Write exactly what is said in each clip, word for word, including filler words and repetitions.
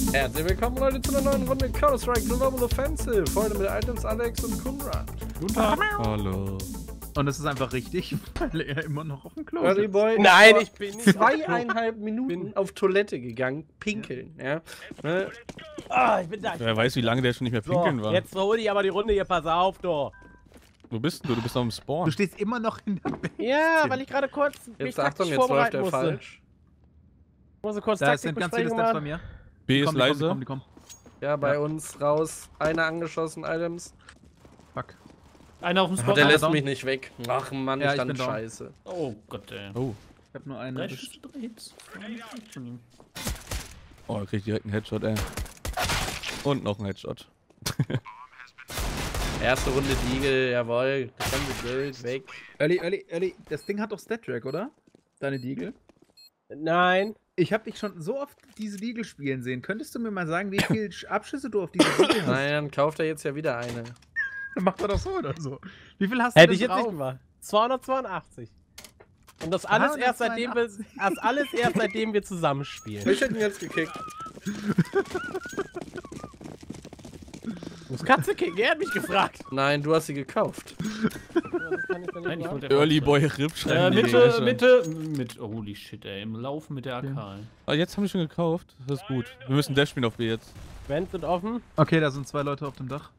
Herzlich willkommen, Leute, zu einer neuen Runde Counter-Strike Global Offensive. Heute mit Items Alex und Kunrad. Guten Tag. Hallo. Und es ist einfach richtig, weil er immer noch auf dem Klo Early sitzt. Boy Nein, ist ich bin nicht zweieinhalb Minuten auf Toilette gegangen, pinkeln, ja. Ne? Ah, ich bin da. Wer weiß, wie lange der schon nicht mehr So, pinkeln war. jetzt hol ich aber die Runde hier, pass auf, du. Wo bist du? Du bist noch im Spawn. Du stehst immer noch in der Base. Ja, weil ich gerade kurz mich Jetzt taktisch Achtung, jetzt läuft vorbereiten der musste. falsch. Ich muss kurz Da sind ganz viele Taktikbesprechung Steps bei machen. mir. B Die ist kommen, die kommen, leise. die kommen, die kommen. Ja, bei Ja. uns raus. Einer angeschossen, Items. Fuck. Einer auf dem Spot. Der Einer lässt down. mich nicht weg. Ach Mann, Ja, ich ich stand bin down. scheiße. Oh Gott, ey. Oh. Ich hab nur einen. Drei erwischt. Schüsse, drei Hits. Von ihm. Oh, er kriegt direkt einen Headshot, ey. Und noch einen Headshot. Erste Runde Deagle, jawohl. Das ganze Geld weg. Early, early, early. Das Ding hat doch Stat-Track, oder? Deine Deagle? Nein. Ich hab dich schon so oft diese Deagle spielen sehen. Könntest du mir mal sagen, wie viele Abschüsse du auf diese Deagle hast? Nein, dann kauft er jetzt ja wieder eine. Dann macht er doch so oder so. Wie viel hast du Hätte denn ich jetzt drauf? nicht gemacht. zweihundertzweiundachtzig. Und das alles erst seitdem wir, das alles erst seitdem wir zusammenspielen. Ich hätte ihn jetzt gekickt. Du musst Katze kicken, er hat mich gefragt. Nein, du hast sie gekauft. Das kann ich doch nicht Nein, ich machen. wollte Early Boy Rip Äh, schreiben. die Mitte, Gegner. Mitte, mit. Holy shit, ey. Im Laufen mit der A K. Ja. ey. Ah, jetzt haben wir schon gekauft. Das ist gut. Wir müssen Dash spielen auf B jetzt. Vents sind offen. Okay, da sind zwei Leute auf dem Dach.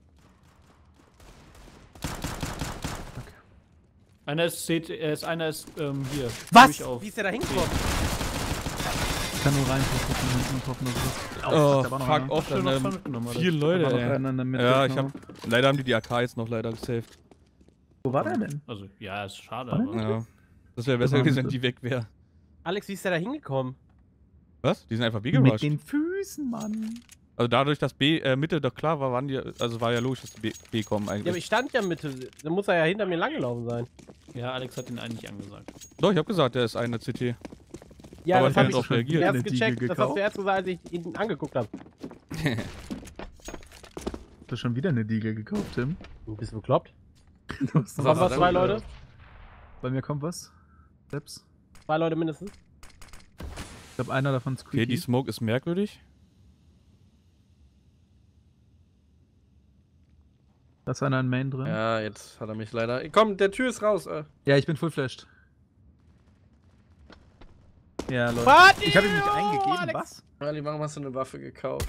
Einer ist C T, äh, ist einer ist ähm, hier. Was? Durchauf. Wie ist der da hingekommen? Ich kann nur rein, von hinten hoffen, dass es Oh, da war noch fuck einer. off, Schön dann noch zwei ähm, mitgenommen, oder? vier Da war Leute, noch ey. einer in der Mitte, Ja, ich genau. hab. Leider haben die die A K jetzt noch leider gesaved. Wo war der denn? Also, ja, ist schade, War der aber. Ja. Das wäre besser war gewesen, wenn Mitte. die weg wäre. Alex, wie ist der da hingekommen? Was? Die sind einfach B Mit gerusht. den Füßen, Mann. Also dadurch, dass B äh, Mitte doch klar war, waren die. Also war ja logisch, dass die B, B kommen Ja, aber eigentlich. ich stand ja Mitte. Dann muss er ja hinter mir langgelaufen sein. Ja, Alex hat ihn eigentlich angesagt. Doch, ich hab gesagt, der ist einer C T. Ja, Aber das ich hab hab ich drauf reagiert. erst Eine Diegel gecheckt. Das hast gekauft. du erst gesagt, als ich ihn angeguckt habe. Du hast schon wieder eine Diegel gekauft, Tim. Du bist bekloppt. Du hast Was Kommen hat wir er zwei denn Leute? Bei mir kommt was. Steps. Zwei Leute mindestens. Ich glaube, einer davon ist Okay, die Squeaky. Smoke ist merkwürdig. Da ist einer in Main drin. Ja, Ja, jetzt hat er mich leider. Komm, der Tür ist raus. Äh. ich bin full flashed. Ja, Leute. Party! Ich habe ihm nicht Oh, eingegeben, Alex. was? Ali, warum hast du eine Waffe gekauft?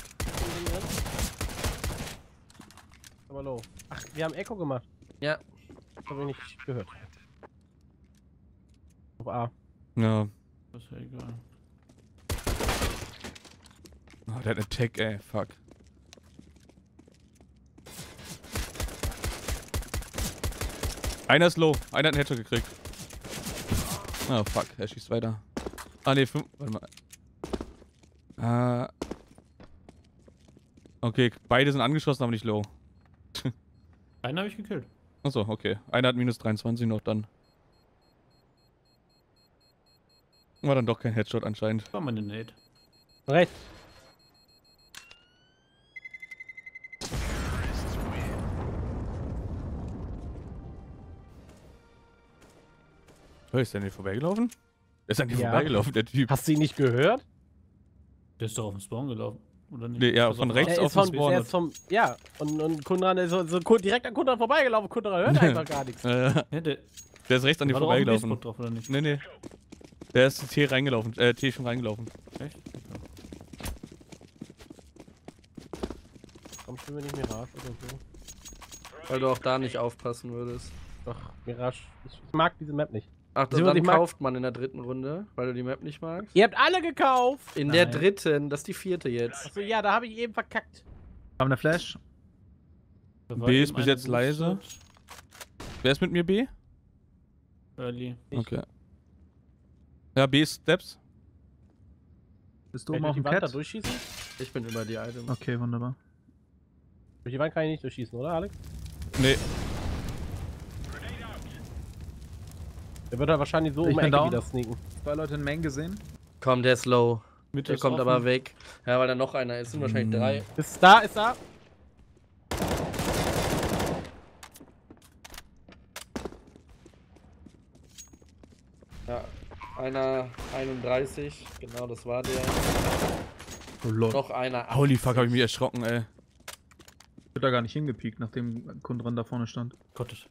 Aber low. Ach, wir haben Echo gemacht. Ja. Das habe ich nicht gehört. Auf A. Ja. Das ist ja egal. Oh, der hat eine Tech, ey. Fuck. Einer ist low. Einer hat einen Headshot gekriegt. Oh, fuck. Er schießt weiter. Ah, ne, fünf. Warte mal. Äh. Okay, beide sind angeschossen, aber nicht low. Einen habe ich gekillt. Achso, okay. Einer hat minus dreiundzwanzig noch dann. War dann doch kein Headshot anscheinend. War meine Nate. Rechts. Oh, ist der an dir vorbeigelaufen? Der ist an dir Ja. vorbeigelaufen, der Typ. Hast du ihn nicht gehört? Der ist doch auf den Spawn gelaufen. Oder nicht? Nee, ja, Also von auf- rechts Er auf ist, den von, Spawn. er ist vom. Ja, und, und Kundran ist so, so ku- direkt an Kundran vorbeigelaufen. Kundran hört einfach gar nichts. Äh, Ja, der der ist rechts an dir war doch auf dem vorbeigelaufen. B-Spot drauf, oder nicht? Nee, nee. Der ist T reingelaufen. Äh, T schon reingelaufen. Echt? Komm, spielen wir nicht Mirage oder so. Weil du auch da nicht aufpassen würdest. Doch, Mirage. Ich, ich mag diese Map nicht. Ach, Wieso, dann ich mag- kauft man in der dritten Runde, weil du die Map nicht magst. Ihr habt alle gekauft! In der Nein. dritten, das ist die vierte jetzt. Achso, ja, da habe ich eben verkackt. Haben eine Flash. Da war B ist eben bis einer jetzt leise. geboostet. Wer ist mit mir B? Early. Ich. Okay. Ja, B ist Steps. Bist du Kann oben ich auf durch dem die Wand da Cat? durchschießen? Ich bin über die Items. Okay, wunderbar. Durch die Wand kann ich nicht durchschießen, oder, Alex? Nee. Der wird da wahrscheinlich so Ich um die bin Ecke down. wieder sneaken. Zwei Leute in Main gesehen. Komm, der ist low. Mitte Der ist kommt offen. aber weg. Ja, weil da noch einer ist. Sind wahrscheinlich Hm. drei. Ist da, ist da. Ja, einer einunddreißig. Genau, das war der. Oh Lord. Noch einer. Holy fuck, hab ich mich erschrocken, ey. Ich hab da gar nicht hingepiekt, nachdem Kundran da vorne stand. Gott.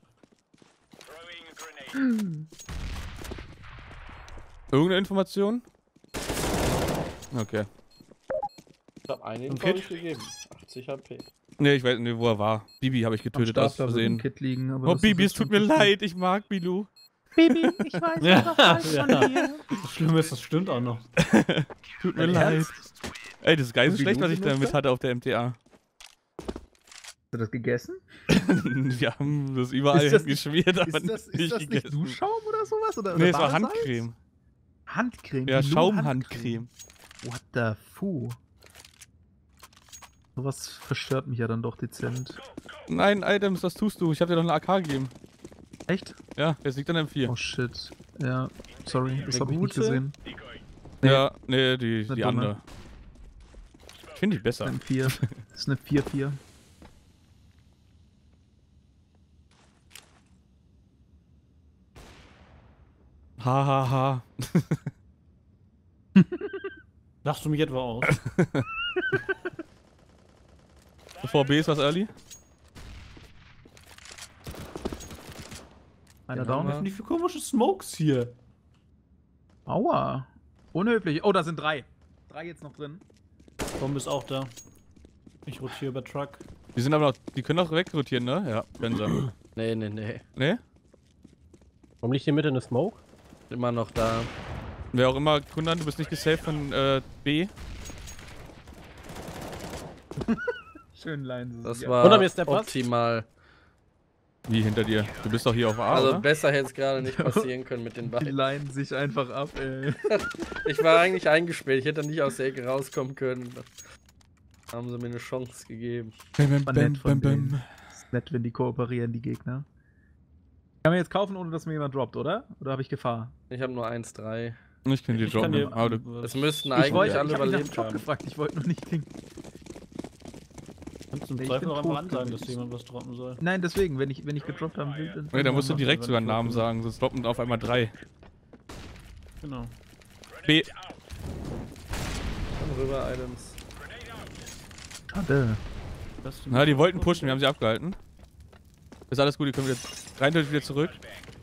Irgendeine Information? Okay. Ich hab einen Und Info Kit? gegeben. achtzig H P. Ne, ich weiß nicht, wo er war. Bibi habe ich getötet aus Stapler wird ein Versehen. Kit liegen, aber Oh, das Bibi, ist es tut jetzt mir nicht schlimm. leid. Ich mag Bilou. Bibi, ich weiß Ja, einfach alles ja. von dir. Das Schlimme ist, das stimmt auch noch. Tut mir Dein leid. Ernst? Ey, das ist geil so Bilou schlecht, was ich benutzt damit er? hatte auf der M T A. Hast du das gegessen? Wir haben das überall Ist das- geschmiert, aber Ist das, nicht ist das nicht gegessen. Duschschaum oder sowas? Oder, Nee, oder es war Badesalz? Handcreme. Handcreme? Ja, Bilou Schaumhandcreme. What the fu? Sowas verstört mich ja dann doch dezent. Nein, Items, was tust du? Ich hab dir doch eine A K gegeben. Echt? Ja, jetzt liegt an M vier. Oh shit. Ja, sorry, das Eine habe ich nicht gute? gesehen. Ja, nee, die, Eine die dumme. andere. Ich finde die besser. Ein vier. Das ist eine vier vier. Ha, ha, ha. Lachst du mich etwa aus? V B ist was early? Einer Den down. haben Was sind die für komische Smokes hier? Aua. Unhöflich. Oh, da sind drei. Drei jetzt noch drin. Bombe ist auch da. Ich rotiere über Truck. Die sind aber noch, die können auch wegrotieren, ne? Ja, können sie. Nee, nee, nee. Ne? Warum liegt hier Mitte eine Smoke? Immer noch da. Wer auch immer, Kundan, du bist nicht gesaved von äh, B. Schön Leinen. Das ja. war Unter mir ist der Pass. optimal. Wie hinter dir? Du bist doch hier auf A, Also oder? besser hätte es gerade nicht passieren können mit den Die beiden. leinen sich einfach ab, ey. Ich war eigentlich eingesperrt. Ich hätte nicht aus der Ecke rauskommen können. Da haben sie mir eine Chance gegeben. Bam, War nett von denen. Ist nett, wenn die kooperieren, die Gegner. Kann man jetzt kaufen, ohne dass mir jemand droppt, oder? Oder habe ich Gefahr? Ich habe nur eins drei. Ich kann die Ich kann droppen. dir. aber du, Es müssten Ich eigentlich wollte, alle ich habe mich nach dem überlebt Drop haben. gefragt, ich wollte nur nicht Ding. Kannst du im Ich Zweifel bin auch einfach tot ansagen, dass gewesen. jemand was droppen soll. Nein, deswegen, wenn ich, wenn ich gedroppt haben will, dann... nee, da musst du Ja, direkt wenn sogar einen ich Namen droppen. sagen, sonst droppen auf einmal drei. Genau. B. Komm rüber, Items. Schade. Das Na, die wollten pushen, wir haben sie abgehalten. Ist alles gut, die können wieder rein und wieder zurück.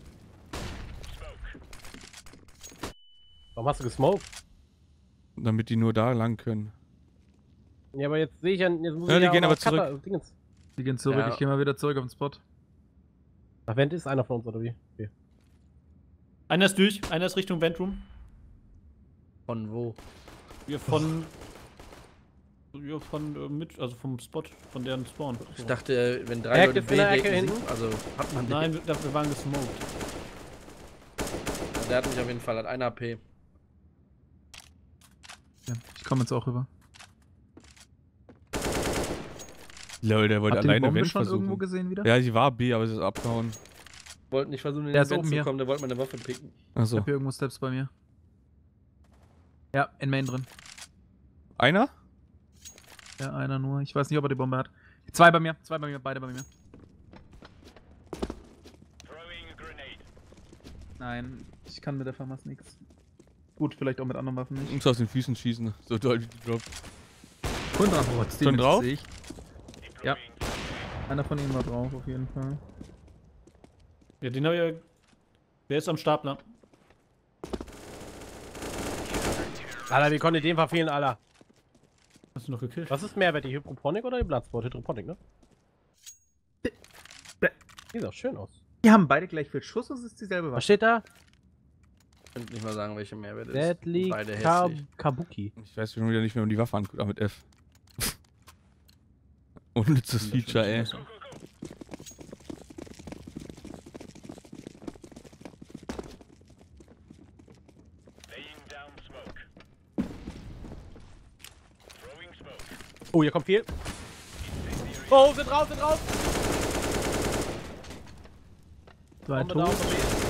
Warum hast du gesmoked? Damit die nur da lang können. Ja, aber jetzt sehe ich ja. Jetzt muss Ja, ich die ja gehen auch aber noch Cutter- zurück. Dingens. Die gehen zurück, Ja. ich gehe mal wieder zurück auf den Spot. Ach, Vent ist einer von uns, oder wie? Okay. Einer ist durch, einer ist Richtung Ventroom. Von wo? Wir von. Ja, von äh, mit, also vom Spot, von deren Spawn. Ich dachte, wenn drei Hack Leute ist in der B Ecke reden, hinten. also hat man den. Nein, wir, wir waren gesmoked. Der hat mich auf jeden Fall, hat ein A P. Ja, ich komme jetzt auch rüber. Lol, der wollte Habt ihr die alleine Bombe Vent schon irgendwo versuchen. gesehen wieder? Ja, sie war B, aber sie ist abgehauen. Wollte nicht versuchen, in Der den ist Vent oben zu hier. kommen, der wollte meine Waffe picken. Ich Achso. hab hier irgendwo Steps bei mir. Ja, in Main drin. Einer? Ja, einer nur. Ich weiß nicht, ob er die Bombe hat. Zwei bei mir, zwei bei mir, beide bei mir. Nein, ich kann mit der Famas nichts. Gut, vielleicht auch mit anderen Waffen nicht. Muss aus den Füßen schießen. So doll wie die droppt. Und drauf, trotzdem Schon jetzt drauf? sehe ich. Ja. Einer von ihnen war drauf, auf jeden Fall. Ja, den hab ich ja. Der ist am Stapler. Alter, wie konnte den verfehlen, Alter? Hast du noch gekillt? Was ist Mehrwert, die Hydroponic oder die Bloodsport? Hydroponic, ne? Sieht auch schön aus. Die haben beide gleich viel Schuss und es ist dieselbe Was Waffe. steht da? Ich könnte nicht mal sagen, welche Mehrwert ist. Deadly Beide Kab hässlich. Kabuki. Ich weiß schon wieder nicht mehr, um die Waffe anguckt, aber mit F. Unnützes Feature, ey. Oh, hier kommt viel. Oh, sind raus, sind raus! Zwei Bombe tot. down.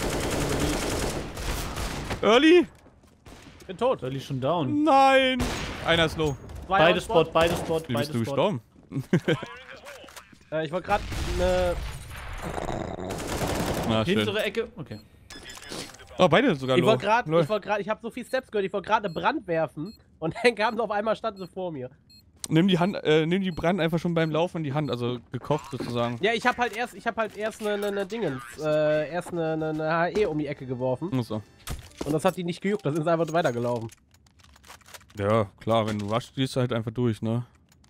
Early? Bin tot. Early schon down. Nein! Einer ist low. Zwei Beide on Spot, beide Spot, Wie beide bist du Spot. gestorben? Äh, ich wollte gerade eine. Na, schön. Hintere Ecke. Okay. Oh, beide sogar Ich low. wollte gerade, Lol. ich wollte gerade, ich habe so viel Steps gehört, ich wollte gerade eine Brand werfen und dann kamen sie auf einmal, standen sie vor mir. Nimm die Hand, äh, nimm die Brand einfach schon beim Laufen in die Hand, also gekocht sozusagen. Ja, ich habe halt erst, ich habe halt erst eine, eine, eine Dingens, äh, erst eine, eine, eine H E um die Ecke geworfen Ach so. und das hat die nicht gejuckt, da sind sie einfach weitergelaufen. Ja, klar, wenn du rushst, gehst du halt einfach durch, ne?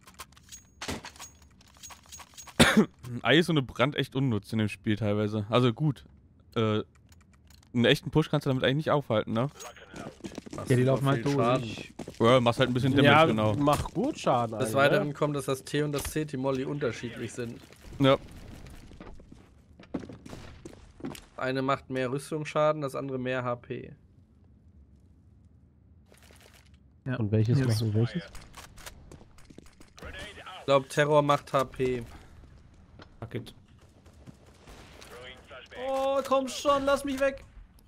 Ein Ei ist so eine Brand echt unnutz in dem Spiel teilweise. Also gut. Äh, einen echten Push kannst du damit eigentlich nicht aufhalten, ne? Machst Ja, die super laufen halt viel durch. Schaden. Ja, machst halt ein bisschen Damage, Ja, genau. macht gut Schaden Des eigentlich, Weiteren ne? kommt, dass das T und das C T-Molly unterschiedlich sind. Ja. Eine macht mehr Rüstungsschaden, das andere mehr H P. Ja. Und welches Jetzt. machen welches? Ich glaube, Terror macht H P. Fuck it. Oh, komm schon, lass mich weg.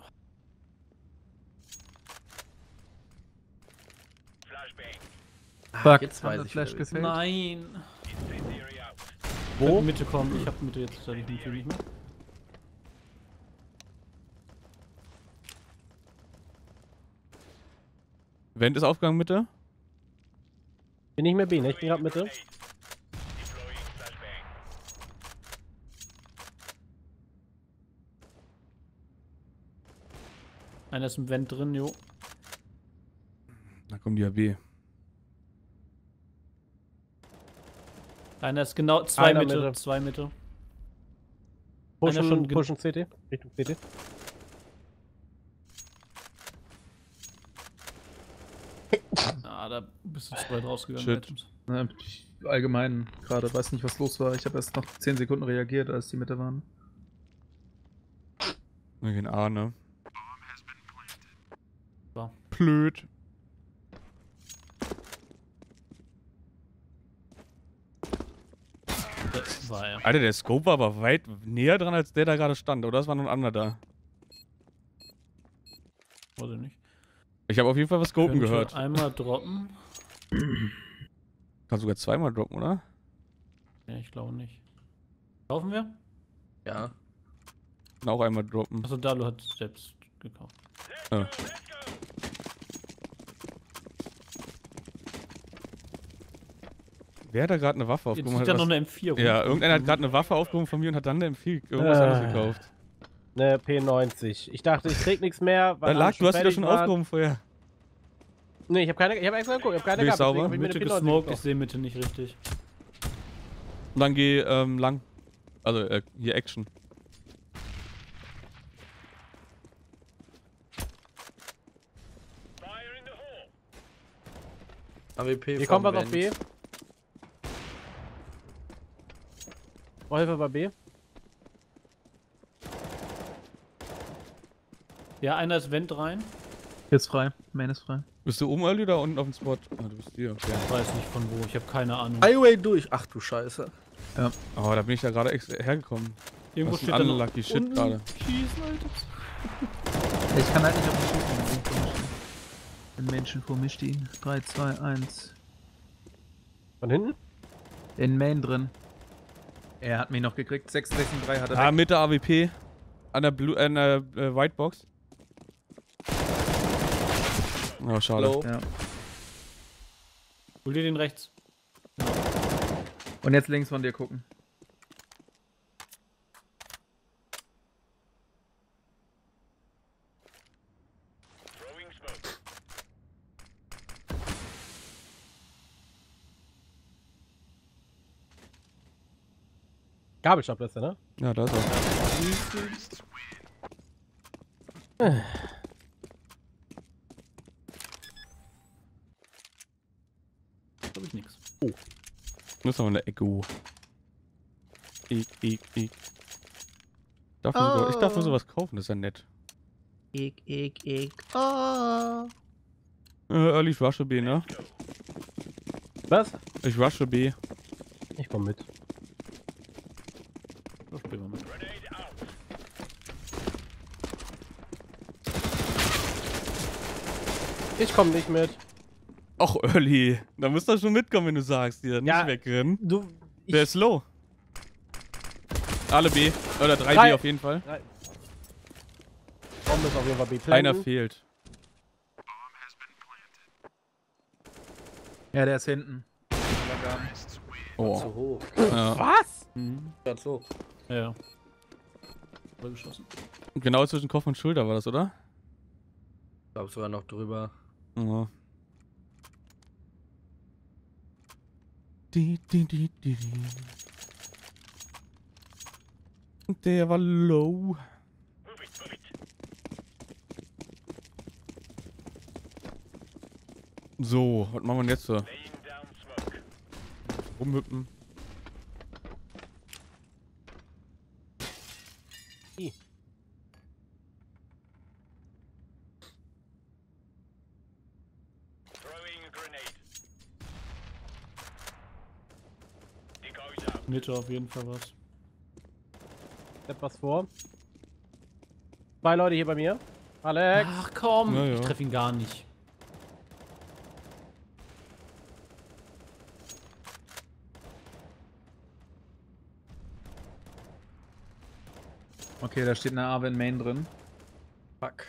Fuck, jetzt hat weiß das ich Flash wieder, wie es gefällt. Nein. Wo? Wo? Mitte kommen. Ich hab Mitte jetzt tatsächlich nicht mehr. Vent ist aufgegangen, Mitte. Bin nicht mehr B, ne? Ich bin gerade Mitte. Einer ist im Vent drin, jo. Da kommen die A B. Einer ist genau zwei Einer Mitte, Mitte. zwei Mitte. Einer Pushen, schon ge- pushen C T. Richtung C T. Ah, da bist du zu weit rausgegangen. Shit. Items. Ne, ich allgemein gerade weiß nicht, was los war. Ich habe erst nach zehn Sekunden reagiert, als die Mitte waren. Wir gehen A, ne? So. Blöd. Das war er. Alter, der Scope war aber weit näher dran, als der da gerade stand. Oder es war noch ein anderer da. Weiß ich nicht. Ich habe auf jeden Fall was Scopen Könnte gehört. einmal droppen. Kann sogar zweimal droppen, oder? Ja, ich glaube nicht. Kaufen wir? Ja. Kann auch einmal droppen. Achso, Dalu hat selbst gekauft. Ja. Wer hat da gerade eine Waffe Jetzt aufgehoben? liegt Hat da noch was- eine M vier rum. Ja, irgendeiner hat gerade eine Waffe aufgehoben von mir und hat dann eine M vier irgendwas Äh. anderes gekauft. Ne, P neunzig. Ich dachte, ich krieg nichts mehr. Da weil lag, alle du hast die doch fertig schon waren. aufgehoben vorher. Ne, ich habe keine, ich habe extra geguckt, ich habe keine Bin ich gehabt, deswegen sauber? hab ich mir eine Mitte P neunzig gesmoked, ich gekauft. sehe Mitte nicht richtig. Und dann geh ähm, lang. Also äh, hier Action. A W P Hier vom kommt was auf Vent. B. Wolfe bei B. Ja, einer ist Vent rein. Jetzt frei. Main ist frei. Bist du oben early oder unten auf dem Spot? Ah, du bist hier, okay. Ich weiß nicht von wo, ich habe keine Ahnung. Highway durch. Ach du Scheiße. Oh, da bin ich da gerade ex- hergekommen. Irgendwo Was ein steht da noch unlucky Shit unten gerade. Schießen, Alter. Ich kann halt nicht auf den Schießen. Den Menschen. Den Menschen vor mir stehen. drei, zwei, eins. Von hinten? In Main drin. Er hat mich noch gekriegt. sechs, sechs, drei hat er Ah, weg. Mitte A W P. An der Blue, an der äh, White Box. Oh, schade. Hallo. Ja. Hol dir den rechts. Und jetzt links von dir gucken. Gabelstappliste, ne? Ja, da ist er. Hab ich nix. Das ist noch eine Echo. Ich, ich, ich. Darf man sogar, ich darf nur sowas kaufen, das ist ja nett. Ich, ich, ich. Oh. Äh, Early, ich rushe B, ne? Was? Ich rushe B. Ich komm mit. Da spielen wir mit. Ich komm nicht mit. Och, Early. Da musst du schon mitkommen, wenn du sagst, dir nicht Ja. wegrennen. Du. Ich, Der ist low. Alle B. Oder drei B Drei. auf jeden Fall. Bombe ist auf jeden Fall B-Planten. Einer fehlt. Ja, der ist hinten. Oh. Zu hoch. Ja. Was? Mhm. Ganz hoch. Ja, ja. Voll geschossen. Genau zwischen Kopf und Schulter war das, oder? Ich glaube sogar noch drüber. Ja. Die, die, die, die, die. Der war low. So, was machen wir denn jetzt so? Rumhüppen. I. Mitte auf jeden Fall was. Etwas vor. Zwei Leute hier bei mir. Alex. Ach komm, Ja, ja. ich treffe ihn gar nicht. Okay, da steht eine Arwen Main drin. Fuck.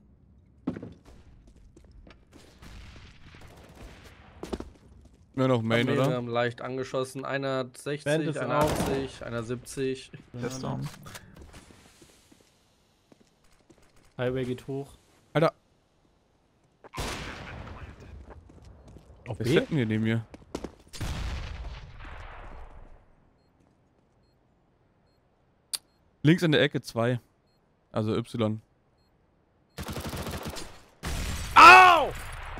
Nur noch Main, Wir oder? haben leicht angeschossen. Einer Band sechzig, ist einer auch. achtzig, einer siebzig. Der ist down. Highway geht hoch. Alter, Auf wer B? steht denn hier neben mir? Links in der Ecke zwei. Also Y. Au!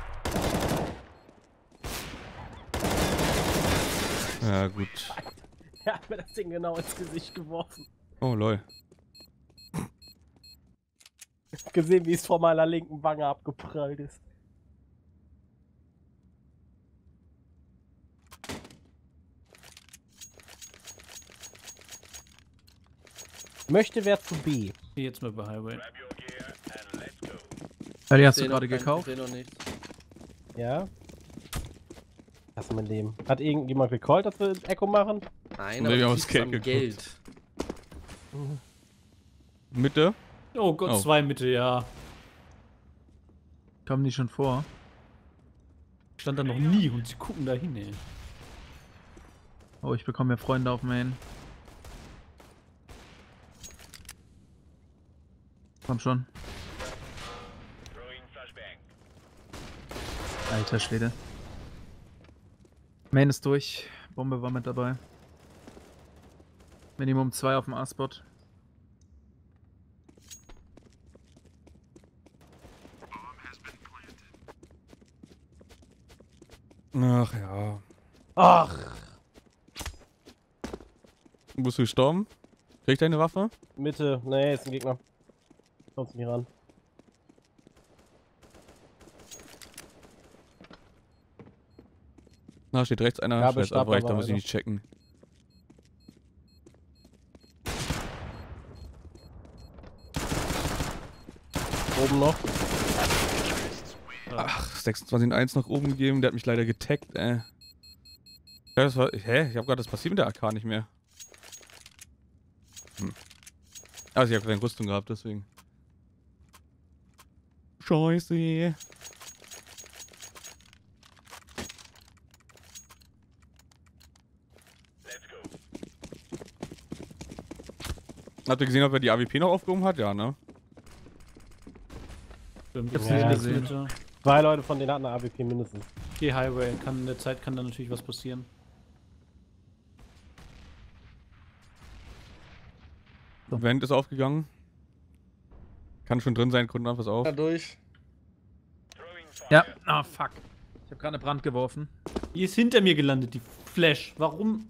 Ja, gut. Er hat mir das Ding genau ins Gesicht geworfen. Oh, lol. Ich hab gesehen, wie es vor meiner linken Wange abgeprallt ist. Möchte wer zu B? Ich geh jetzt mal bei Highway. Ja, die hast du Seh gerade noch keinen- gekauft? seh noch nichts. Ja. Lass mal leben. Hat irgendjemand gecallt, dass wir Echo machen? Nein, Nee, aber wir du haben siehst aufs es am Geld Geld. Mitte? Oh Gott, Oh. zwei Mitte, ja. Kommen die schon vor? Stand da noch nie und sie gucken da hin, ey. Oh, ich bekomme ja Freunde auf Main. Komm schon. Alter Schwede. Main ist durch. Bombe war mit dabei. Minimum zwei auf dem A-Spot. Ach ja. Ach, Bist du gestorben? Krieg ich deine Waffe? Mitte. Nee, ist ein Gegner. Kommst nicht ran. Na, steht rechts einer. Gabel, Scheiße, aber Stapler ich, da war muss ich einer. nicht checken. Oben noch. Ach, sechsundzwanzig eins nach oben gegeben. Der hat mich leider getaggt, ey. Ja, das war. Hä? Ich hab gerade das passiert mit der A K nicht mehr. Hm. Also, ich hab keine Rüstung gehabt, deswegen. Scheiße. Habt ihr gesehen, ob er die A W P noch aufgehoben hat? Ja, ne? Stimmt, hab's ja, nicht links gesehen. Mitte. Zwei Leute von denen hatten eine A W P mindestens. Geh Highway, kann in der Zeit kann da natürlich was passieren. Vent ist aufgegangen. Kann schon drin sein, Kunden, pass auf. Da durch. Ja, ah fuck. Ich habe gerade eine Brand geworfen. Die ist hinter mir gelandet, die Flash. Warum?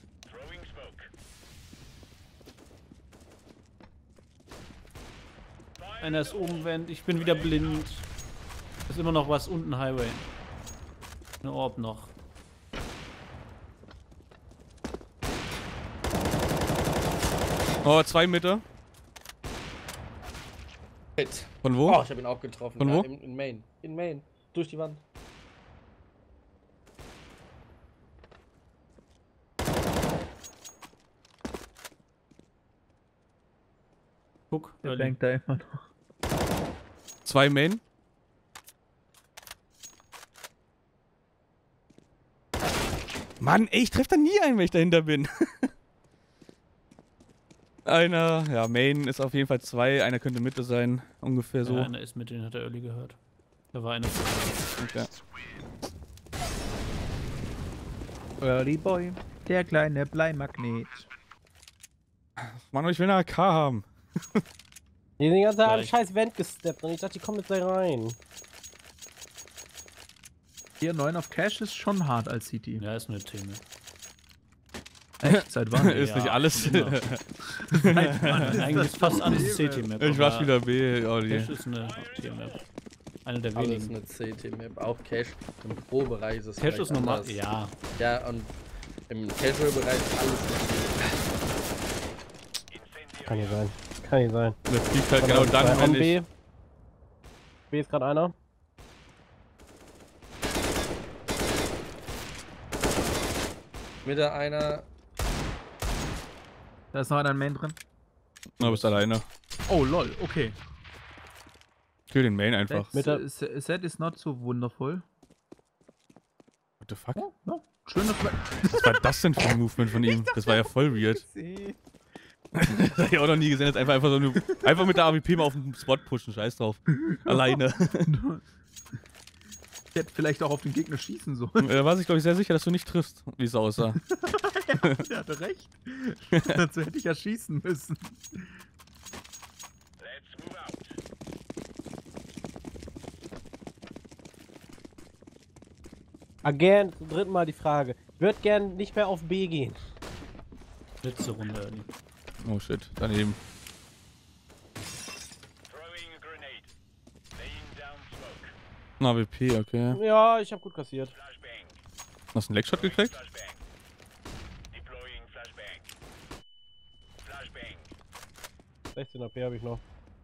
Einer ist oben, Vent. Ich bin wieder blind. Ist immer noch was unten Highway. Eine Orb noch. Oh, zwei Mitte. Hit. Von wo? Oh, ich habe ihn auch getroffen. Von ja, wo? In, in Main. In Main. Durch die Wand. Guck, Der da bangt liegt. da immer noch. Zwei Main. Mann, ey, ich treffe da nie einen, wenn ich dahinter bin. Einer, ja, Main ist auf jeden Fall zwei, einer könnte Mitte sein, ungefähr so. Ja, einer ist mit, den hat er Early gehört. Da war einer. Okay. Early Boy. Der kleine Bleimagnet. Mann, ich will eine A K haben. Die sind die ganze Zeit an Gleich. scheiß Vent gesteppt und ich dachte, die kommen jetzt da rein. Hier neun auf Cash ist schon hart als C T. Ja, ist nur eine Thema. Echt? Seit wann? Ist nicht alles. schon immer. Eigentlich ist fast alles C-T-Map. Ich war wieder B, Olli. Cash ist eine T-Map. Eine der Alles wenigen. eine C T-Map, auch Cash. Im Pro-Bereich ist es Cash vielleicht ist normal. anders. Ja. Ja, und im Casual-Bereich ist alles eine Kann nicht sein. Kann nicht sein. Das fliegt halt genau dann, wenn B. ich... B ist gerade einer. Mit der einer. Da ist noch einer in Main drin. Na, bist alleine. Oh lol, okay. Kill den Main einfach. Set, Mit der- Set set ist not so wundervoll. What the fuck? Ja, schöne Fle Was war das denn für ein Movement von ihm? Das war ja voll weird. Das hab ich auch noch nie gesehen. Jetzt einfach, einfach, so eine, einfach mit der A W P mal auf den Spot pushen. Scheiß drauf. Alleine. Ich hätte vielleicht auch auf den Gegner schießen sollen. Da war sich, glaube ich, sehr sicher, dass du nicht triffst, wie es aussah. Der hatte recht. Dazu hätte ich ja schießen müssen. Again, zum dritten Mal die Frage. Ich würde gern nicht mehr auf B gehen. Letzte Runde, Early. Oh shit, daneben. Ein A W P, okay. Ja, ich habe gut kassiert. Hast du einen Leckshot gekriegt? sechzehn A P habe ich noch.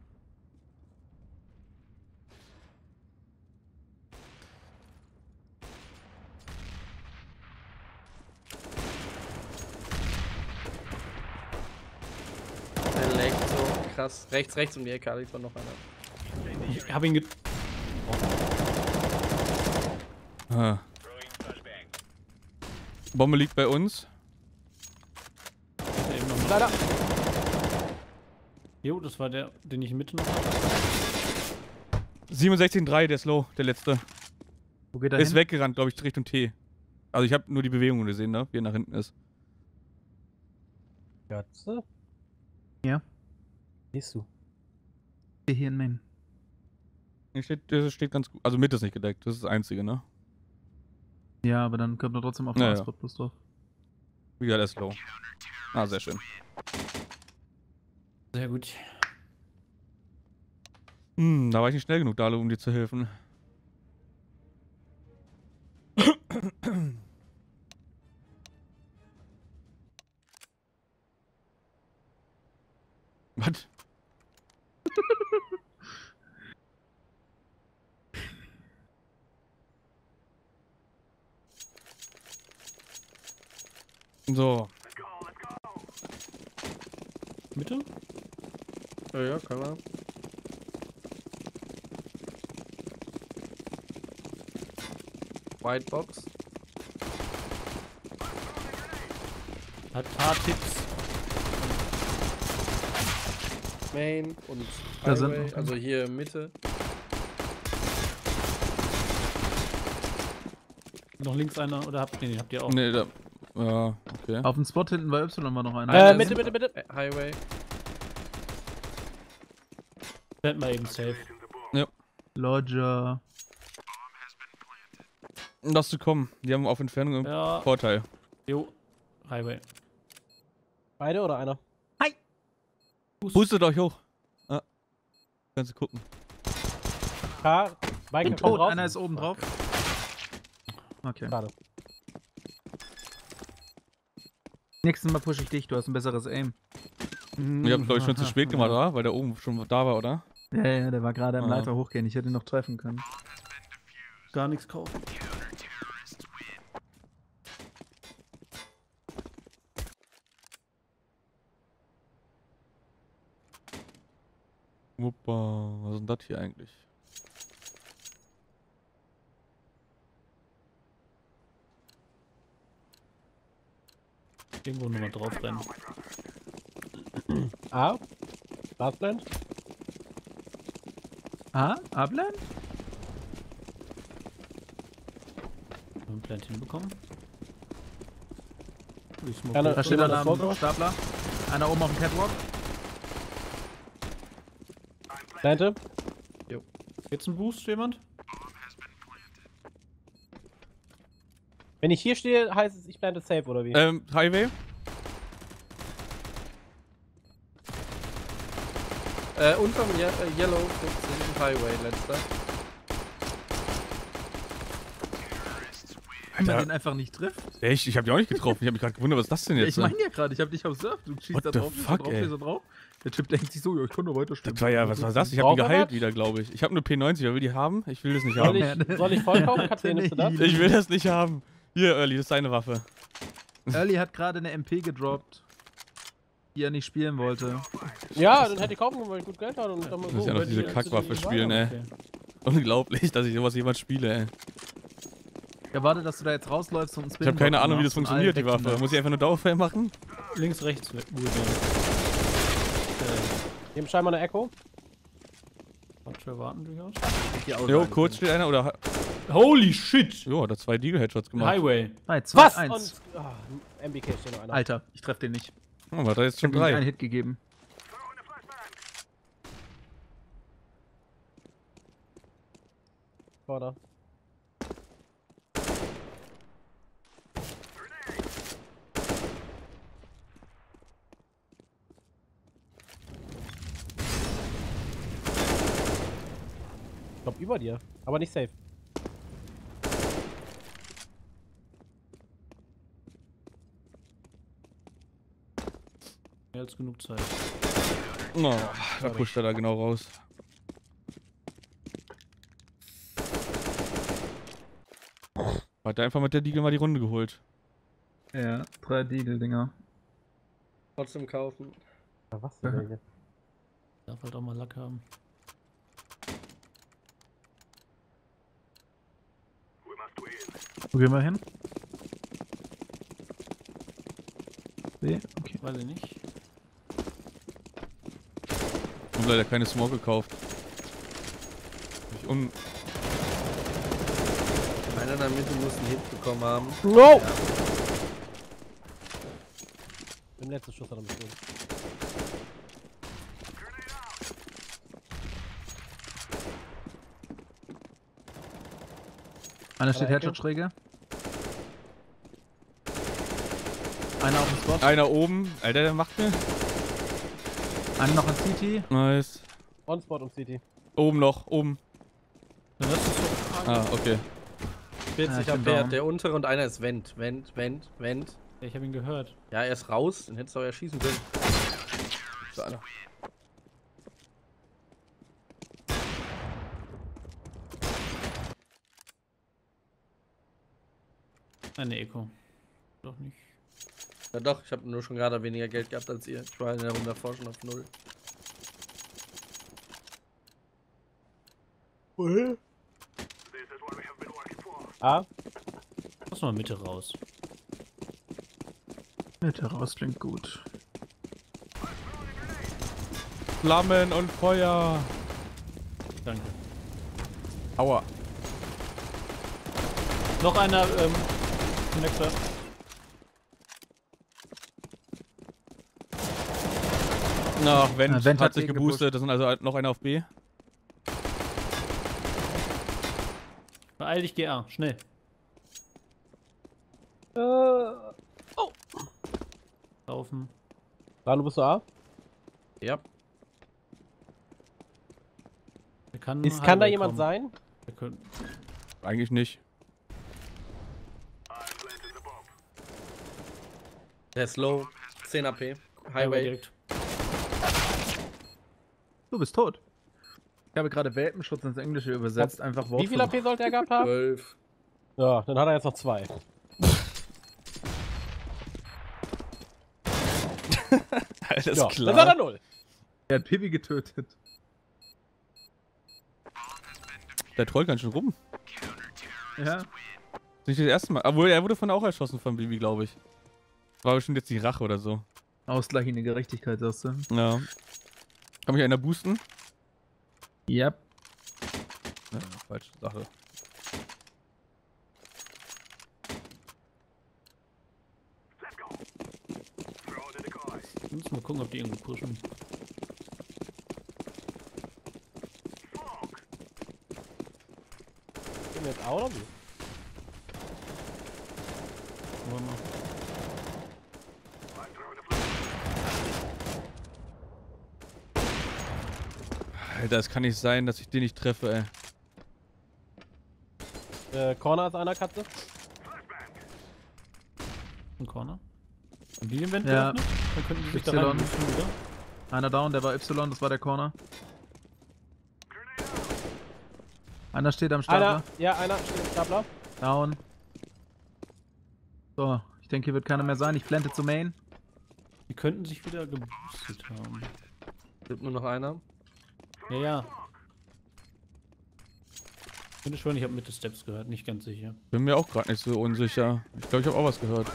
Der leckt so krass. Rechts, rechts um die Ecke liegt noch einer. Ich hab ihn ge... Ah. Bombe liegt bei uns. Eben noch mal. Leider. Jo, das war der, den ich in Mitte noch hatte. siebenundsechzig drei, der ist low, der letzte. Wo geht er Ist hin? weggerannt, glaube ich, Richtung T. Also ich habe nur die Bewegung gesehen, ne? Wie er nach hinten ist. Götze? Ja. Siehst du? Hier in Main. Hier steht, das steht ganz gut. Also Mitte ist nicht gedeckt, das ist das einzige, ne? Ja, aber dann kommt er trotzdem auf den Ja, ja. A-Spot plus drauf. Wie gesagt, er ist low. Ah, sehr schön. Sehr gut. Hm, da war ich nicht schnell genug, Dalo, um dir zu helfen. Was? So. Mitte? Ja, ja, können wir. Whitebox. Hat paar Tipps. Main und Da sind Highway, noch- also hier Mitte. Noch links einer oder habt nee, habt ihr auch? Ne, da. Ja, okay. Auf dem Spot hinten bei Y war noch einer. Äh, Einer Mitte, ist- Mitte, Mitte. äh, Highway. Werd mal eben safe. Lodger. Lass du kommen. Die haben auf Entfernung einen Ja. Vorteil. Jo. Highway. Beide oder einer? Boostet euch hoch. Ah. Kannst du gucken. K. Biker kommt Tot, raus. einer ist oben drauf. Okay. Schade. Nächstes Mal pushe ich dich, du hast ein besseres Aim. Ich hab, glaube ich, schon zu spät gemacht, oder? Weil der oben schon da war, oder? Ja, ja, der war gerade am Ah. Leiter hochgehen. Ich hätte ihn noch treffen können. Gar nichts kaufen. Wuppa, was ist denn das hier eigentlich? Irgendwo nochmal drauf rennen. A. Lastland. Ah, Abland? Einen Plant hinbekommen. Ich smoke Keine- hier. Da steht Oder einer das am Foto? Stapler. Einer oben auf dem Catwalk. Plante. Jetzt ein Boost, jemand? Wenn ich hier stehe, heißt es, ich plante safe, oder wie? Ähm, Highway? Äh, unterm Ye äh, Yellow fünfzehn Highway, letzter. Wenn man Alter. den einfach nicht trifft. Echt? Ich hab die auch nicht getroffen. Ich hab mich gerade gewundert, was ist das denn Ja, jetzt? ich meine ja gerade, ich habe dich observed. Du schießt What da the drauf, fuck, drauf, ey? so drauf. Der Typ denkt sich so, ja, ich kann nur weiterspielen. Das war ja, was war das? Ich hab ihn Brauchen wir geheilt was? wieder, glaube ich. Ich habe nur P neunzig, wer will die haben? Ich will das nicht soll, haben. ich, soll ich voll kaufen? Katrin, nimmst du das? Ich will das nicht haben. Hier, Early, das ist deine Waffe. Early hat gerade eine M P gedroppt, die er nicht spielen wollte. Ja, dann hätte ich kaufen können, weil ich gut Geld hatte. Und dann mal Ich muss so. ja noch Wenn diese die- Kackwaffe die- spielen, ey. Okay. Unglaublich, dass ich sowas jemals spiele, ey. Ja, warte, dass du da jetzt rausläufst und einen Ich habe keine Ahnung, wie das machst und funktioniert, alle die Waffe. wegknallst. Muss ich einfach nur Dauerfeuer machen? Links, rechts, gut. Hier haben scheinbar eine Echo. Zu erwarten durchaus. Die Jo, Aussage kurz sind. steht einer oder. Holy shit! Jo, hat er zwei Deagle-Headshots gemacht. Highway. Nein, zwei, Was? eins. Und, ah, M B K steht noch einer. Alter, ich treffe den nicht. Oh, war da jetzt Ich schon habe ihm einen drei. Hit gegeben. Vorder. Ich glaub über dir, aber nicht safe. Mehr als genug Zeit. Oh, da pusht er da genau raus. Hat er einfach mit der Deagle mal die Runde geholt. Ja, drei Deagle-Dinger. Trotzdem kaufen. Ja, was denn hier? Darf halt auch mal Lack haben. Wo gehen wir hin? B, okay. Weiß ich nicht. Ich hab leider keine Smoke gekauft. Ich un Einer in der Mitte muss einen Hit bekommen haben. No! Im letzten Schuss hat er mich geholt. Einer steht Ecke. Headshot-Schräge. Einer auf dem Spot. Einer oben. Alter, der macht mir. Einer noch in C T. Nice. On-Spot und City. Oben noch, oben. Dann lass uns doch. Ah, okay. vierzig Ja, ich bin A P, down. der untere und einer ist Vent, Vent, Vent, Vent. Ich hab ihn gehört. Ja, er ist raus, den hättest du auch erschießen können. So, einer. Eine Eco. Doch nicht. Ja doch, ich habe nur schon gerade weniger Geld gehabt als ihr. Ich war in der Runde davor schon auf null. A. Lass mal Mitte raus. Mitte raus klingt gut. Flammen und Feuer. Danke. Aua. Noch einer, ähm, Connector. Na, Vent, Ah, Vent hat hat sich eh geboostet. Das sind also noch einer auf B. Beeil dich, G A. Schnell. Äh. Laufen. Lano, bist du A? Ja. Der kann Ist, kann da Highway jemand kommen. sein? Der könnte- Eigentlich nicht. Der ist low. zehn A P. Highway Highway. direkt. Du bist tot. Ich habe gerade Welpenschutz ins Englische übersetzt. Einfach Wort Wie viel A P sollte er gehabt haben? zwölf. Ja, dann hat er jetzt noch zwei. Alles Ja, klar. dann hat er null. Er hat Pibi getötet. Der trollt ganz schön rum. Ja. Nicht das erste Mal. Obwohl, er wurde von auch erschossen von Bibi, glaube ich. War bestimmt jetzt die Rache oder so. Ausgleichende Gerechtigkeit, sagst du? Ja. Kann mich einer boosten? Yep. Ja, falsche Sache. Müssen wir gucken, ob die irgendwo pushen. Sind wir jetzt auch oder wie? Wollen wir mal. Alter, das kann nicht sein, dass ich den nicht treffe, ey. Äh, Corner ist einer, Katze. Ein Corner. Haben die den Vent Ja. geöffnet? Dann könnten die sich da Y. rein pushen, oder? Einer down, der war Y, das war der Corner. Einer steht am Stapler. Einer, ja, einer steht im Stapler. Down. So, ich denke, hier wird keiner mehr sein. Ich plante zu Main. Die könnten sich wieder geboostet haben. Gibt nur noch einer. Ja, ja. Ich finde schon, ich habe Mitte Steps gehört, nicht ganz sicher. Bin mir auch gerade nicht so unsicher. Ich glaube, ich habe auch was gehört.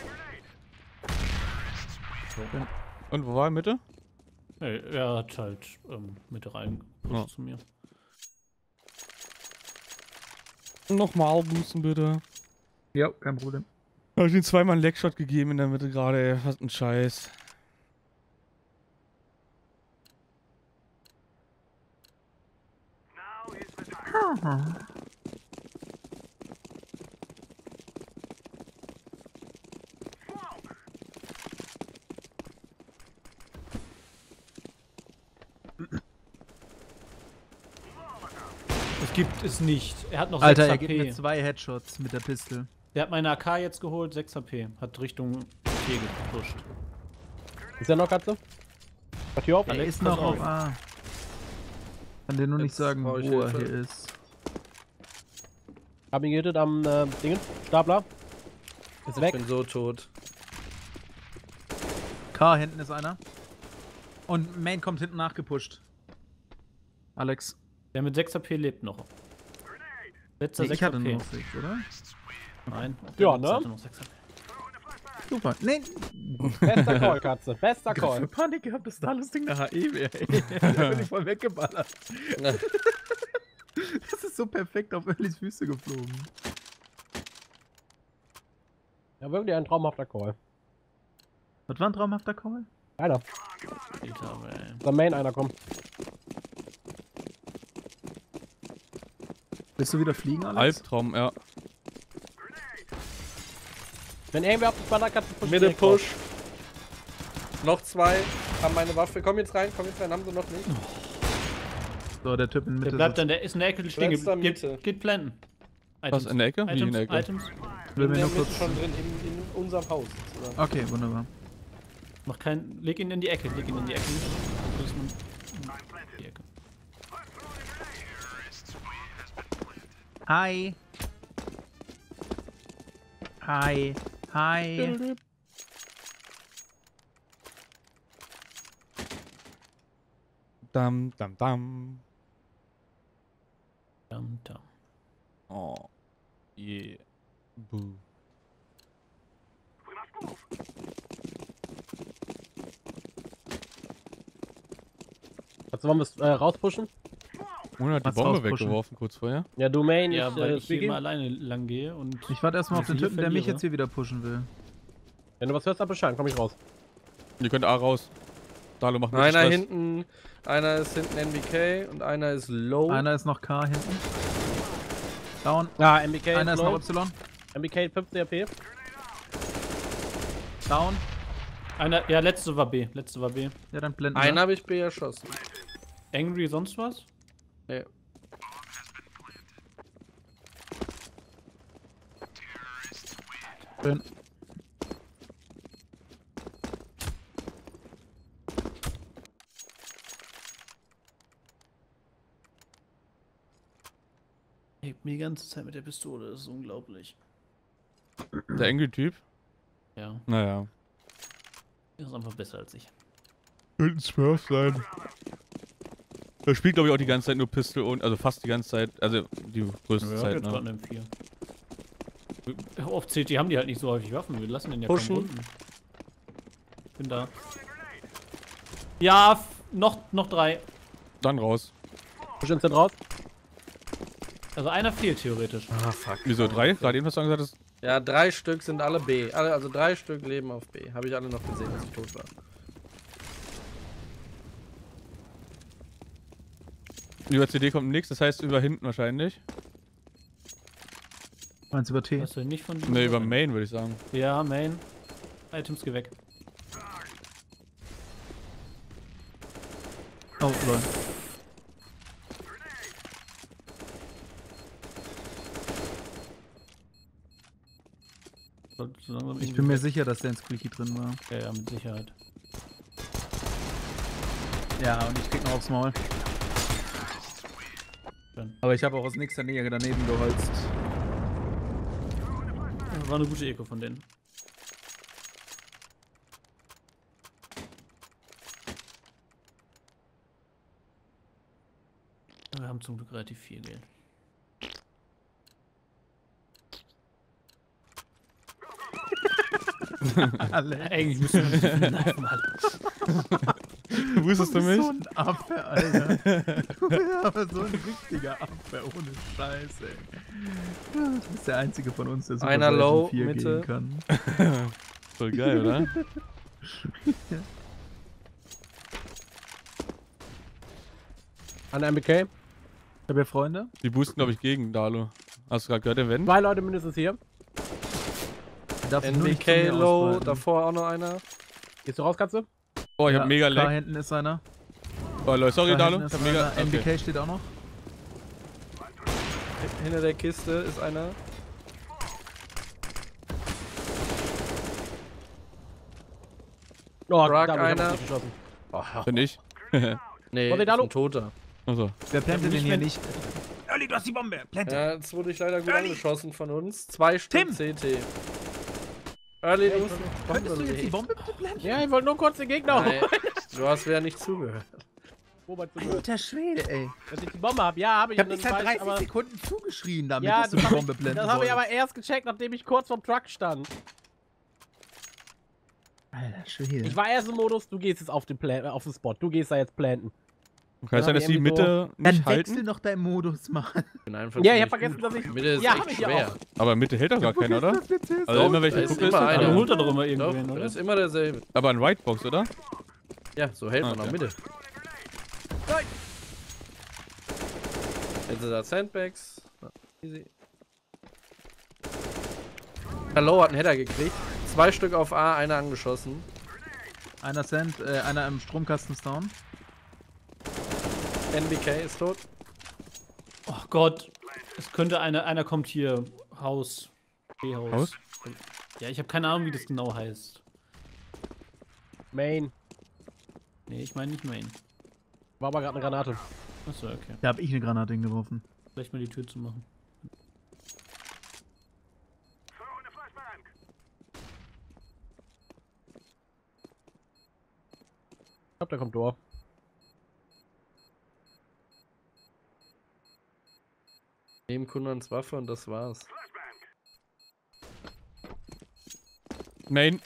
Und wo war er? Mitte? Hey, er hat halt ähm, Mitte rein Ja. zu mir. Nochmal boosten, bitte. Ja, kein Problem. Hab ich ihm zweimal einen Leckshot gegeben in der Mitte gerade, ey. Was ein Scheiß. Es gibt es nicht. Er hat noch Alter, sechs er H gibt P. mir zwei Headshots mit der Pistole. Der hat meine A K jetzt geholt, sechs H P. Hat Richtung T gepusht. Ist der noch, Katze? Hat hier auf? Er Alex, ist noch pass auf A. Kann dir nur nicht Jetzt sagen, brauch ich wo er Hilfe. hier ist. Hab ihn gehittet am äh, Dingen. Stapler. Ist Ich weg. bin so tot. K, hinten ist einer. Und Main kommt hinten nachgepusht. Alex. Der mit sechs H P lebt noch. Letzter Nee, sechs ich hatte H P. nur noch sechs, oder? Nein. Ja, der ne? hatte noch sechs H P. Super. Nee. Bester Call, Katze. Bester Für Call. Panik gehabt, dass da das Ding eine H E wäre. Der bin ich voll weggeballert. Das ist so perfekt auf Öllis Füße geflogen. Ja, wirklich ein traumhafter Call. Was war ein traumhafter Call? Einer. Alter, aber, ey. Der Main einer kommt. Willst du wieder fliegen, Alex? Albtraum, ja. Wenn irgendwer auf die Spannerkatze pusht, Mitte direkt raus. Push. Noch zwei. Haben meine Waffe. Komm jetzt rein, komm jetzt rein. Haben sie noch nicht. So, der Typ in Der Mitte bleibt sitzt. dann, der ist in der Ecke stehen. Letzter Geht, Mitte. geht, geht planten. Was, in der Ecke? Wie in Items, der Ecke? Items. Will In mir der nur Mitte kurz... schon drin, in, in unserem Haus. sozusagen. Okay, wunderbar. Mach kein. Leg ihn in die Ecke, leg ihn in die Ecke. Dass man in die Ecke. Hi. Hi. Hi. Dam, dam, dam. Dam, dam. Oh. Yeah. Boo. Also wollen wir es äh, rauspushen? Mona hat die Was Bombe rauspushen? weggeworfen kurz vorher. Ja, du Main, Ja, ich, weil äh, ich hier Speaking. immer alleine lang gehe und. Ich warte erstmal auf den Wenn ich Typen, der mich verliere. jetzt hier wieder pushen will. Wenn du was hörst, dann Bescheid, komm ich raus. Ihr könnt A raus. Dalo macht mit Einer Stress. hinten. Einer ist hinten N B K und einer ist low. Einer ist noch K hinten. Down. Ja, M B K Einer ist low. noch Y. M B K fünfzig H P. Down. Einer, ja, letzte war B. Letzte war B. Ja, dann blenden Einen wir. habe ich B erschossen. Angry, sonst was? Nee. Schön. Hebt mir die ganze Zeit mit der Pistole, das ist unglaublich. Der Angry-Typ? Ja, Naja. er ist einfach besser als ich. Könnte ein Smurf sein. Er spielt, glaube ich, auch die ganze Zeit nur Pistol und, also fast die ganze Zeit, also die größte Ja, Zeit, jetzt gerade ne? eine M vier. Auf C T haben die halt nicht so häufig Waffen, wir lassen den ja Pushen. kaum runden. Bin da. Ja, f- noch, noch drei. Dann raus. Bestimmt sind raus. Also einer fehlt theoretisch. Ah, fuck. Wieso drei? Gerade eben hast du gesagt, dass Ja, drei Stück sind alle B. Alle, also drei Stück leben auf B. Habe ich alle noch gesehen, dass ich tot war. über C D kommt nichts, das heißt über hinten wahrscheinlich. Meinst du über T? Hast du nicht von Ne, über Main würde ich sagen. Ja, Main. Items, geh weg. Oh, lol. Sollte so langsam Ich irgendwie bin mir weg. sicher, dass der in Squeaky drin war. Ja, ja, mit Sicherheit. Ja, und ich krieg noch aufs Maul. Schön. Aber ich habe auch aus nächster Nähe daneben geholzt. Ja, war eine gute Eco von denen. Wir haben zum Glück relativ viel Geld. Alle. Eigentlich müssen wir nicht mal. Wusstest du mich? So ein Affe, Alter. Du bist aber so ein richtiger Affe, ohne Scheiß, ey. Du bist der einzige von uns, der Super Einer Saiyan low, vier Mitte. gehen kann. Voll geil, oder? An M B K. Ich hab ja Freunde. Die boosten, glaube ich, gegen Dalo. Hast du gerade gehört, den Wenn? Zwei Leute mindestens hier. Der darf sich nur nicht zu N B K mir low, ausbreiten. davor auch noch einer. Gehst du raus, Katze? Oh, ich Ja, hab mega Da Lag. hinten ist einer. Oh, Leute, sorry, Da Dalo. hinten Ich ist hab mega. einer. N B K Okay. steht auch noch. Hinter der Kiste ist einer. Oh, Frag da hab ich einer. aber nicht geschossen. Bin ich? Nee, Wo ist ist Dalo? ein Toter. Achso. Wer plantet nicht denn hier wenn- nicht? Early, du hast die Bombe. Plante. Ja, jetzt wurde ich leider gut angeschossen von uns. Zwei Stück Tim! C T. Early, du musst Könntest du jetzt die Bombe bitte planten? Ja, ich wollte nur kurz den Gegner Nein, holen. du hast wieder nicht zugehört. Robert, zugehört. Alter Schwede, ey. Dass ich die Bombe hab. Ja, hab ich. Ich hab und dich dann seit weiß ich dreißig aber- Sekunden zugeschrien, damit Ja, dass du das die habe Bombe ich, blenden das hab ich sollst. aber erst gecheckt, nachdem ich kurz vorm Truck stand. Alter Schwede. Ich war erst im Modus, du gehst jetzt auf den, Plan auf den Spot. Du gehst da jetzt planten. Kann es sein, hab dass ich die irgendwie Mitte Dann nicht wechsel halten? doch deinen Modus, Mann. Ich bin einfach Ja, ich nicht hab vergessen, gut. dass ich- Mitte ist Ja, echt hab ich ja schwer. auch. Aber Mitte hält doch gar keiner, oder? Also Doch, immer welche da ist Gruppe ist immer das? einer. Also Also, holt er doch immer Doch, irgendwen, das oder? ist immer derselbe. aber ein Whitebox, oder? Ja, so hält Ah, man auch okay. Mitte. Jetzt sind da Sandbags. Ja, easy. Hello hat einen Header gekriegt. Zwei Stück auf A, einer angeschossen. Einer Cent, äh, einer im Stromkasten ist down. N B K ist tot. Oh Gott. Es könnte einer, einer kommt hier. Haus. B-Haus. Haus? Ja, ich habe keine Ahnung, wie das genau heißt. Main. Nee, ich meine nicht Main. War aber gerade eine Granate. Achso, okay. Da hab ich eine Granate hingeworfen. Vielleicht mal die Tür zu machen. Ich glaub, da kommt Door. Neben Kunrans Waffe und das war's. Main.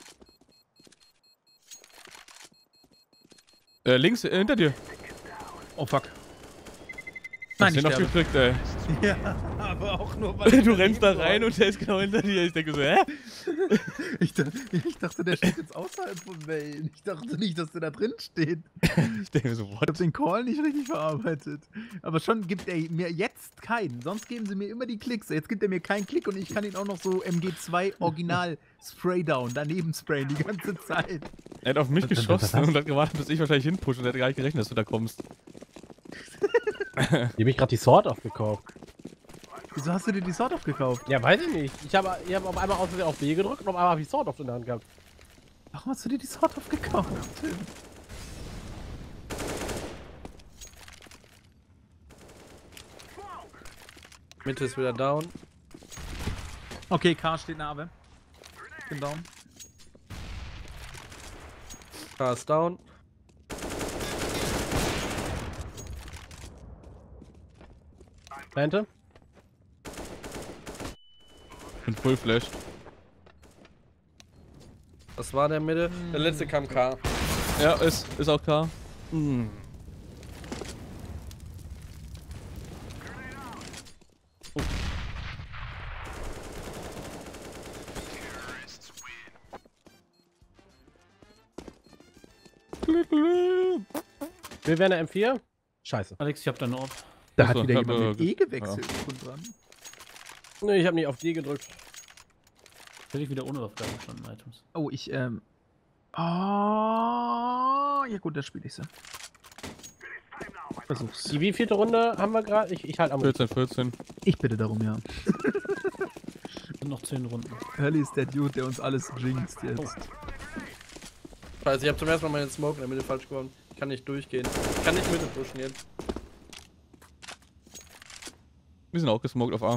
Äh, links, äh, hinter dir. Oh fuck. Hast Nein, du ich noch sterbe. gedrückt, ey. Ja, aber auch nur, weil Du rennst da rein und der ist genau hinter dir. Ich denke so, hä? Ich, da- ich dachte, der steht jetzt außerhalb von Wayne. Ich dachte nicht, dass der da drin steht. Ich denke mir so, Ich hab what? den Call nicht richtig verarbeitet. Aber schon gibt er mir jetzt keinen. Sonst geben sie mir immer die Klicks. Jetzt gibt er mir keinen Klick und ich kann ihn auch noch so M G zwei Original Spraydown daneben sprayen die ganze Zeit. Er hat auf mich geschossen und hat gewartet, bis ich wahrscheinlich hinpushe und er hat gar nicht gerechnet, dass du da kommst. Die hab ich gerade die Sword aufgekauft. Wieso hast du dir die Sword aufgekauft? Ja, weiß ich nicht. Ich habe ich hab auf einmal aus Versehen auf B gedrückt und auf einmal habe ich Sword auf in der Hand gehabt. Warum hast du dir die Sword aufgekauft? Mitte ist wieder down. Okay, K steht Nave. Ich bin down. K ist down. Plante. Bin full flashed. Das war der Mitte. Der letzte kam K. Ja, ist, ist auch klar. Hm. Wir werden M vier. Scheiße. Alex, ich hab deinen Ort. Da Achso, hat wieder ich hab, jemand mit äh, E gewechselt. Ja. Dran. Nee, ich habe nicht auf D gedrückt. Hätte ich wieder ohne Waffe gestanden, Items. Oh, ich, ähm. Oh, ja gut, da spiele ich sie. Versuch's. Die wievielte Runde haben wir gerade? Ich, ich halt am vierzehn, vierzehn. Ich bitte darum, ja. Sind noch zehn Runden. Hurley ist der Dude, der uns alles jinxt jetzt. Scheiße, ich hab zum ersten Mal meinen Smoke in der Mitte falsch gewonnen. Ich kann nicht durchgehen. Ich kann nicht Mitte pushen jetzt. Wir sind auch gesmoked auf A.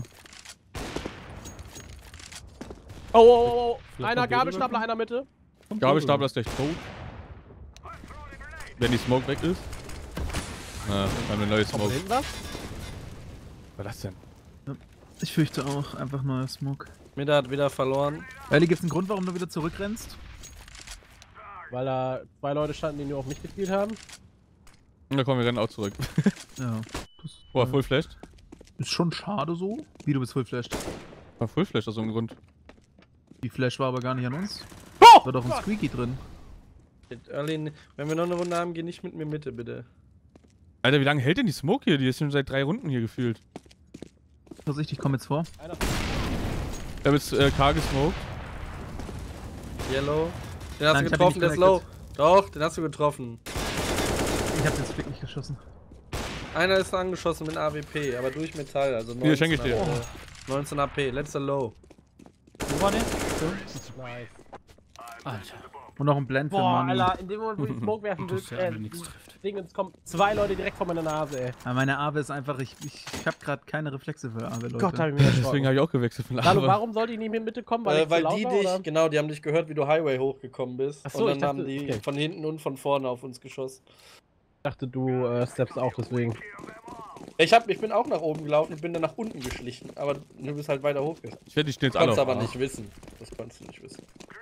Oh, oh, oh, oh. Vielleicht Einer noch Gabelstapler, einer Mitte. Gabelstapler ist gleich tot. Wenn die Smoke weg ist. Na, wir haben eine neue Kommt von Smoke. hinten was? Was war das denn? Ich fürchte auch, einfach neuer Smoke. Mitte hat wieder verloren. Hurley, gibt's einen Grund, warum du wieder zurückrennst? Weil da zwei Leute standen, die nur auf mich gespielt haben. Und da kommen wir rennen auch zurück. Ja. Das Boah, full flashed. ist schon schade so. Wie, du bist full flashed? War full flashed aus so einem Grund. Die Flash war aber gar nicht an uns. War doch ein Squeaky drin. Early, wenn wir noch eine Runde haben, geh nicht mit mir Mitte, bitte. Alter, wie lange hält denn die Smoke hier? Die ist schon seit drei Runden hier gefühlt. Vorsicht, ich komme jetzt vor. Einer. Ich hab jetzt äh, K gesmoked. Yellow. Den hast Nein, du ich hab ihn getroffen, nicht der ist low. connected. Doch, den hast du getroffen. Ich hab den Flick nicht geschossen. Einer ist angeschossen mit A W P, aber durch Metall, also Hier, schenke ich dir. A P. neunzehn A P, letzter Low. Wo war der? Nice. Alter. Und noch ein Blend für Boah, Money. Alter, in dem Moment, wo ich Smoke werfen will, Dass der äh, andere nichts trifft. Ding, es kommen zwei Leute direkt vor meiner Nase, ey. Ja, meine Awe ist einfach, ich, ich, ich hab grad keine Reflexe für Awe, Leute. Gott, hab ich mir erschrocken. Deswegen habe ich auch gewechselt von Lalo, Lava. warum sollte ich nicht mit Mitte kommen? Weil, Äh, ich weil zu laut die war, dich, oder? genau, die haben dich gehört, wie du Highway hochgekommen bist. Ach so, und dann ich dachte- haben die okay. von hinten und von vorne auf uns geschossen. Ich dachte, du äh, steppst auch deswegen. Ich, hab, ich bin auch nach oben gelaufen und bin dann nach unten geschlichen, aber du bist halt weiter hochgegangen. Ich werde die stehen jetzt Das alle konntest auf aber A. nicht wissen. Das konntest du nicht wissen.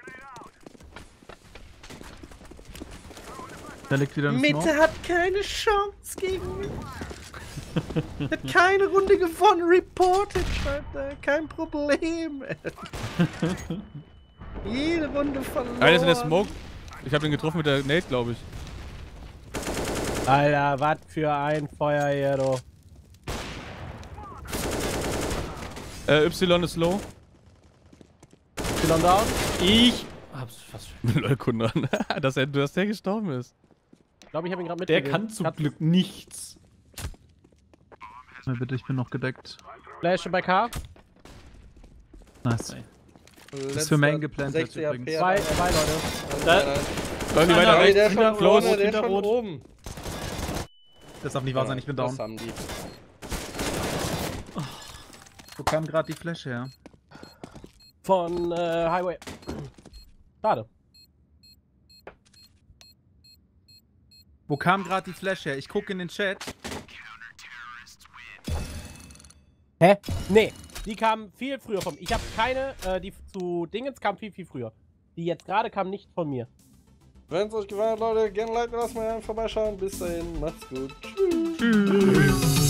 Da liegt wieder ein Smoke. hat keine Chance gegen mich. Hat keine Runde gewonnen, reported, schreibt er. Kein Problem. Jede Runde verloren. Einer ist in der Smoke. Ich habe den getroffen mit der Nate, glaube ich. Alter, was für ein Feuer hier, du. Äh, Y ist low. Still on down? Ich hab's fast. Lol, Kunran. dass, er, dass der gestorben ist. Ich glaube, ich habe ihn gerade Der mitgegeben. kann zum Hat- Glück nichts. Na bitte, ich bin noch gedeckt. Flash bei K. Nice. Letzter ist für Main geplantet sechzig A P übrigens. Zwei, hat zwei Leute. einer. Da- Nein, nein. Sollen die Einer weiter Nein, rechts? der ist schon hinter vorne, Rot, der ist hinter schon Rot. oben. Das darf nicht wahr sein, ich bin Das down. haben die. Wo kam gerade die Flash her? Von äh, Highway. Schade. Wo kam gerade die Flash her? Ich gucke in den Chat. Hä? Nee, die kamen viel früher von mir. Ich habe keine, äh, die zu Dingens kamen viel, viel früher. Die jetzt gerade kamen nicht von mir. Wenn es euch gefallen hat, Leute, gerne liken lassen, mal vorbeischauen. Bis dahin, macht's gut. Tschüss. Tschüss.